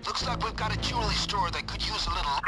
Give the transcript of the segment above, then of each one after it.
Looks like we've got a jewelry store that could use a little...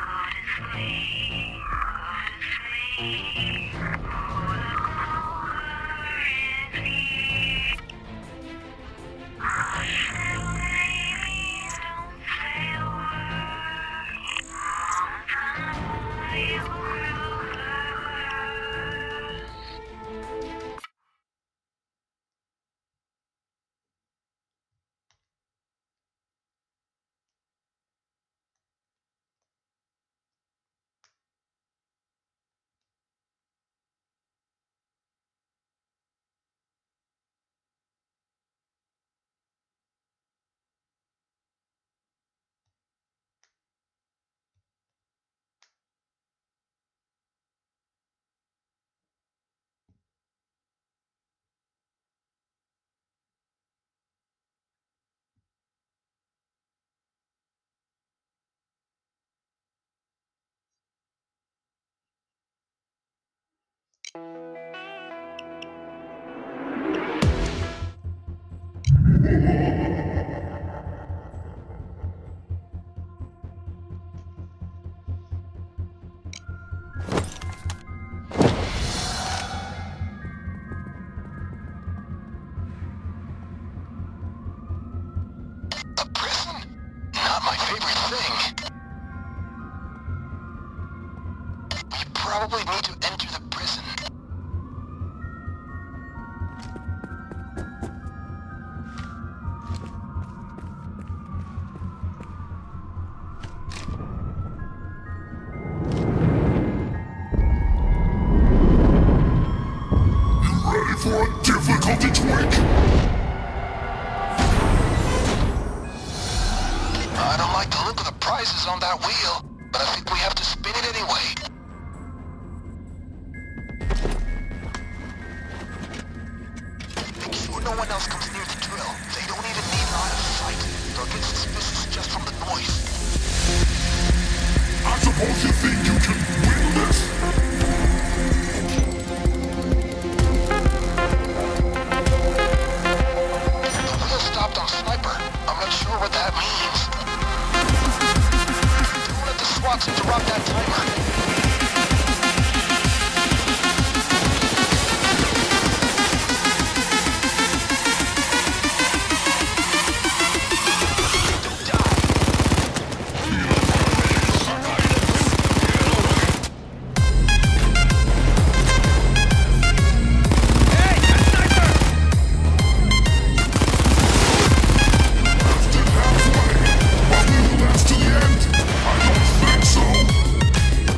A prison? Not my favorite thing. We probably need to enter the prison. You ready for a difficulty tweak? I don't like the look of the prizes on that wheel, but I think we have to spin it anyway. Make sure no one else comes near the drill. They don't even need line of sight. They'll get suspicious just from the noise. I suppose you think you can win this? The wheel stopped on sniper. I'm not sure what that means. Don't let the SWATs interrupt that timer. Last to the end? I don't think so.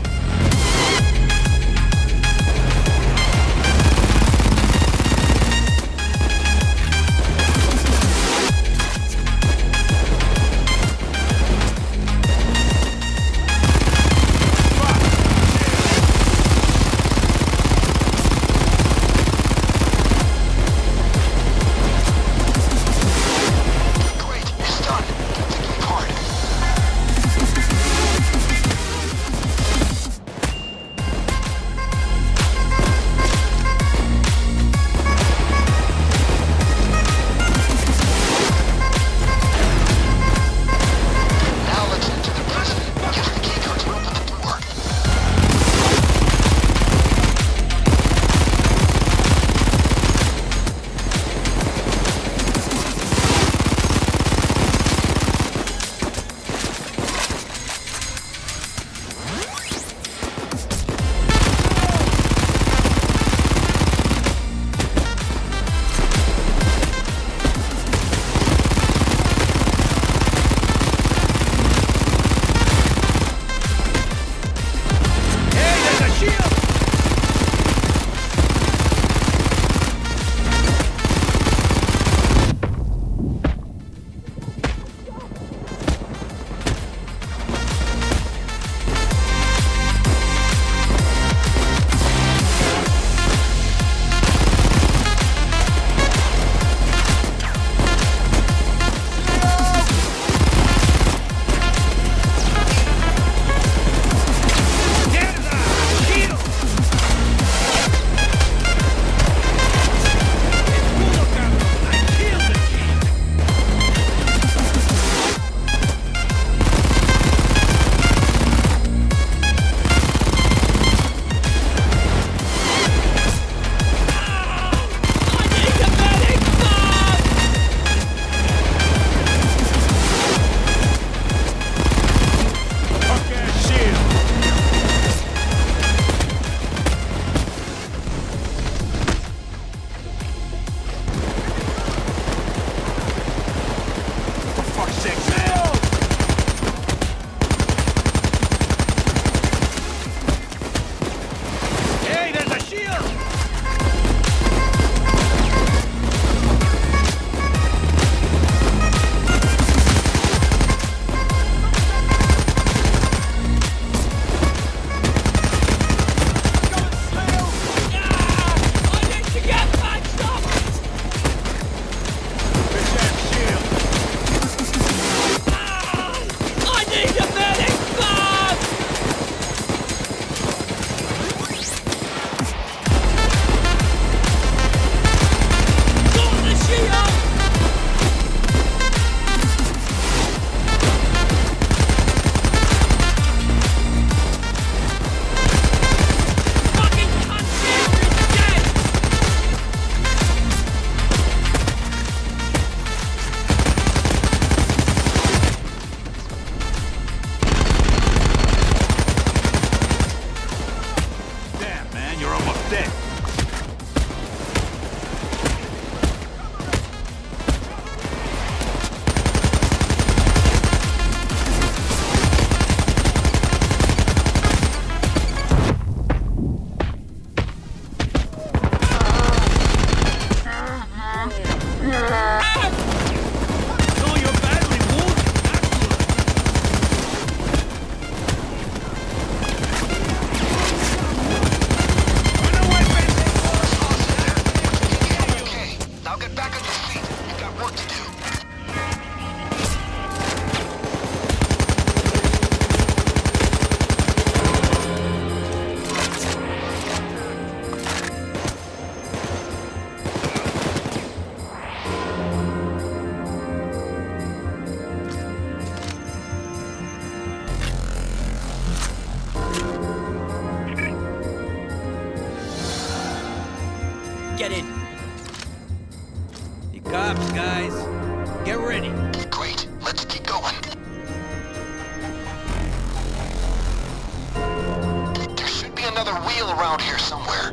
guys. Get ready. Great, let's keep going. There should be another wheel around here somewhere.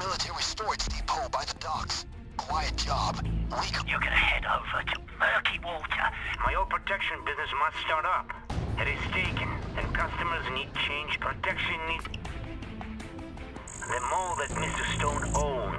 military storage depot by the docks. Quiet job. You're gonna head over to murky water. My old protection business must start up. It is taken, and customers need change. Protection needs... The mall that Mr. Stone owns.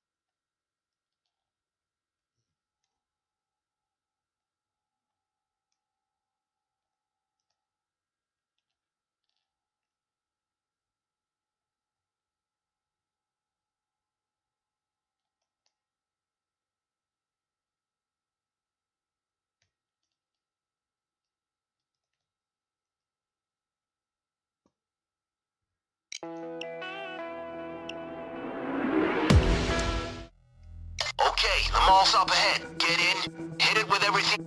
Okay, the mall's up ahead. Get in, hit it with everything.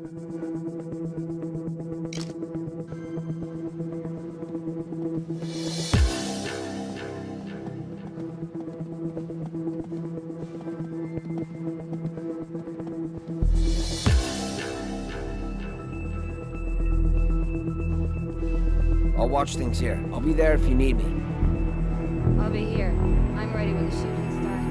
I'll watch things here. I'll be there if you need me. I'll be here. I'm ready when the shooting starts.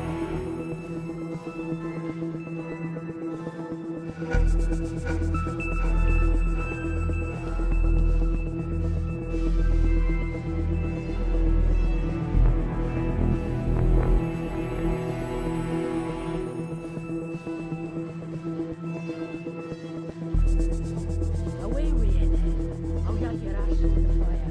Away with it. I'll get your ass on the fire.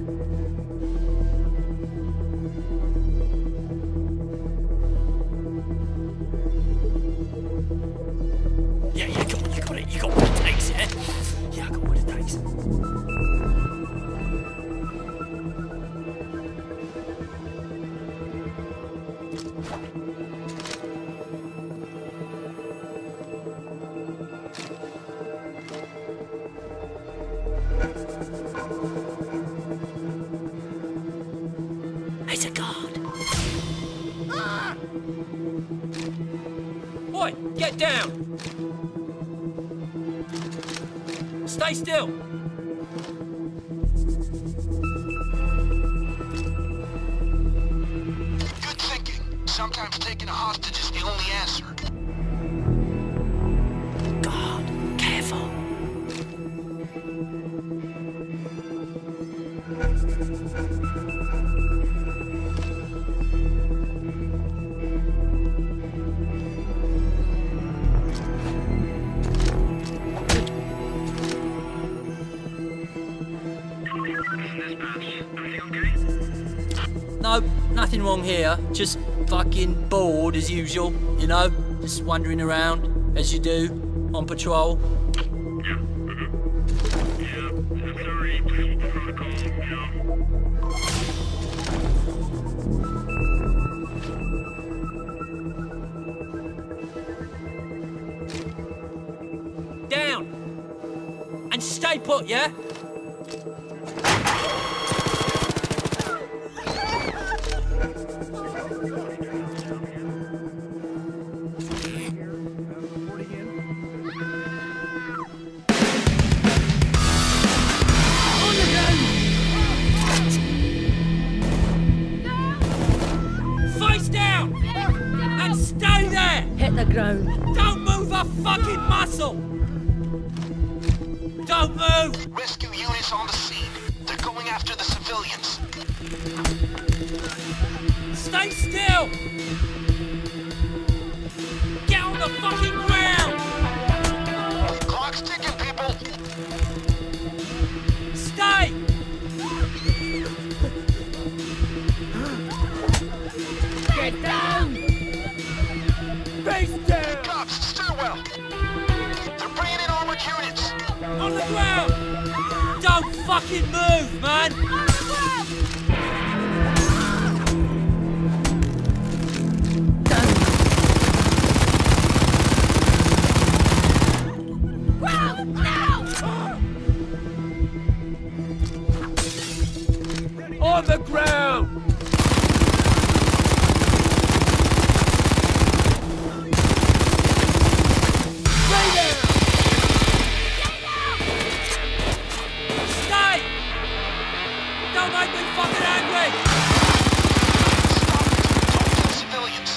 Yeah, come on, you got it. You got what it takes, yeah? Yeah, I got what it takes. It's a guard. Ah! Oi, get down! Stay still! Good thinking. Sometimes taking a hostage is the only answer. God, careful. No, nothing wrong here. Just fucking bored as usual, you know? Just wandering around, as you do, on patrol. Down! And stay put, yeah? Hit the ground. Don't move a fucking muscle! Don't move! Rescue units on the scene. They're going after the civilians. Stay still! Get on the fucking ground! Clock's ticking, people. Stay! Get down! Face down! Cops, stairwell. They're bringing in armored units. On the ground! Don't fucking move, man! On the ground! Don't make me fucking angry! Stop it. Don't kill civilians.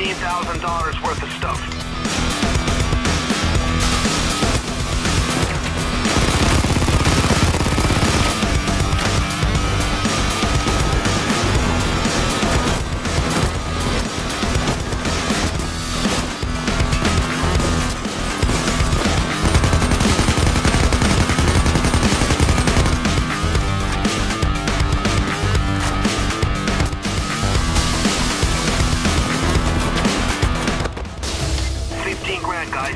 $15,000 worth of stuff. $15,000, guys.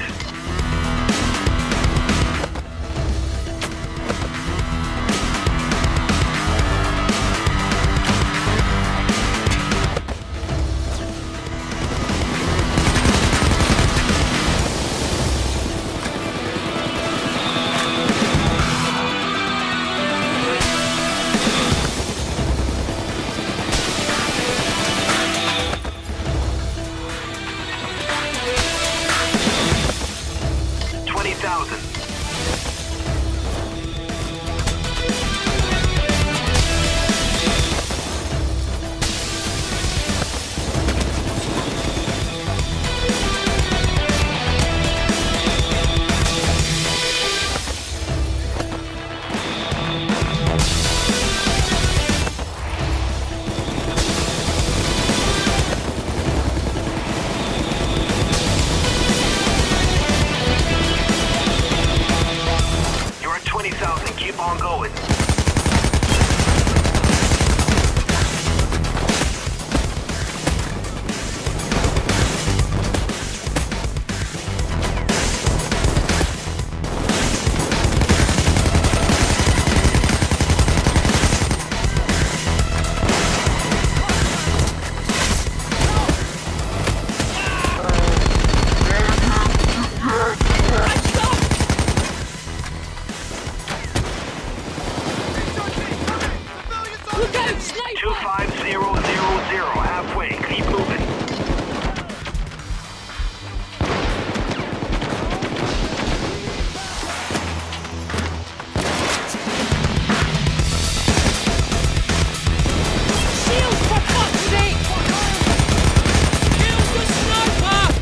Keep on going. Look out, sniper! 25000, halfway. Keep moving. Shield for fuck's sake! Kill the sniper!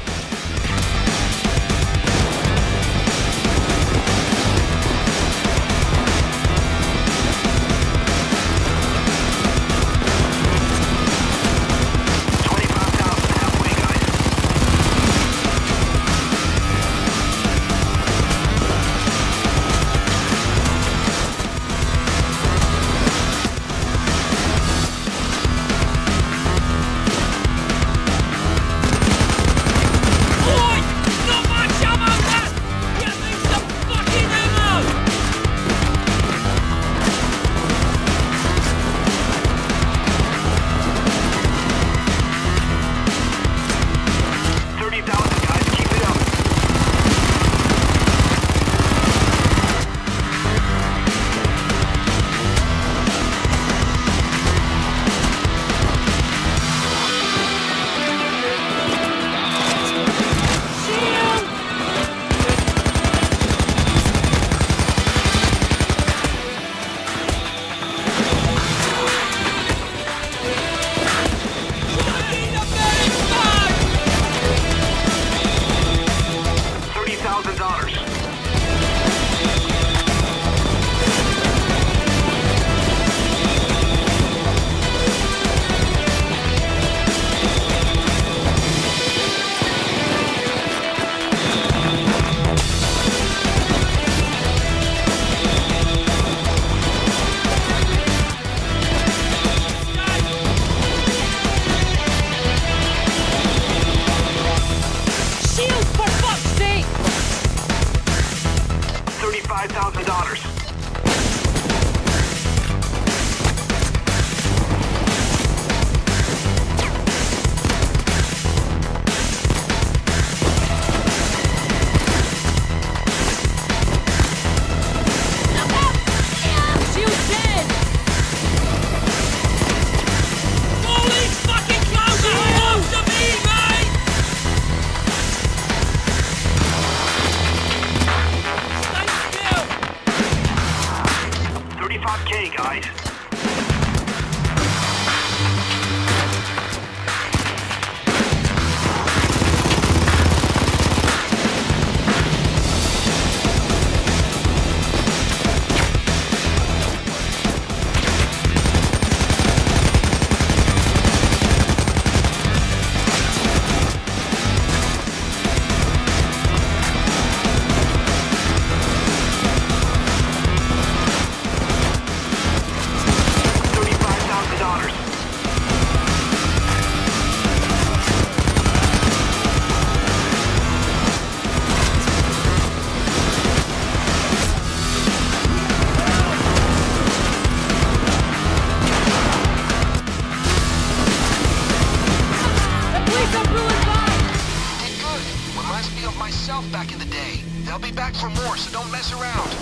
up ruined by! Did good. Reminds me of myself back in the day. They'll be back for more, so don't mess around.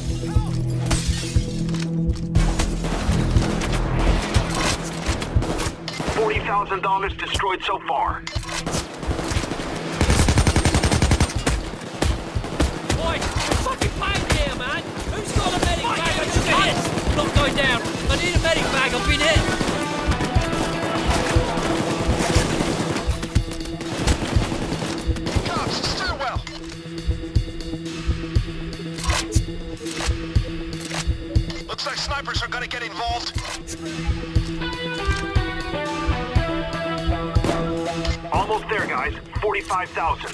$40,000 destroyed so far. Boy, fucking pain here, man! Who's got a medic bag? I took a hit! Not going down. I need a medic bag, I've been hit! Cops, stairwell! Looks like snipers are gonna get involved. Almost there, guys. 45,000.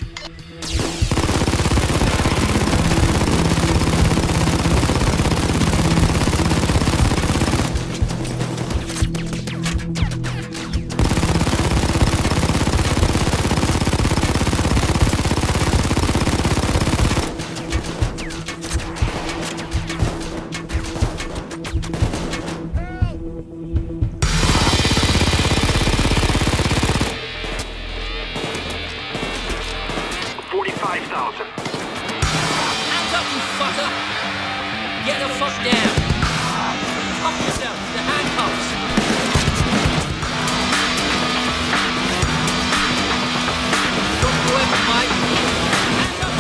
Hands up, you fucker! Get the fuck down! Fuck yourself, the handcuffs! Drop your weapon, mate! Hands up,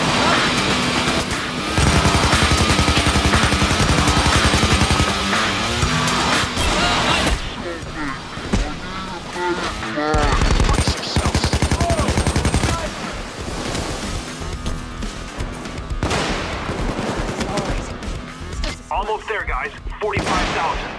Brace yourselves. Almost there, guys. 45,000.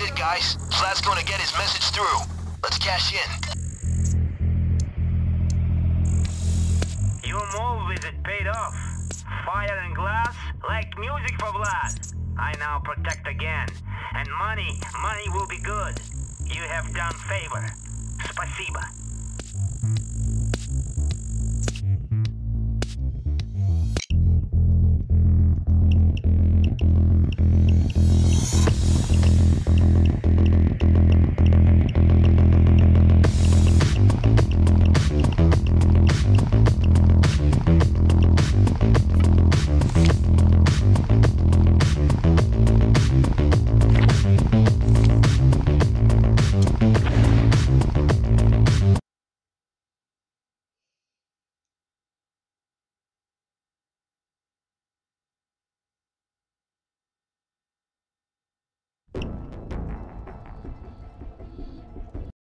That's it, guys. Vlad's gonna get his message through. Let's cash in. Your mole visit paid off. Fire and glass, like music for Vlad. I now protect again. And money will be good. You have done favor. Спасибо.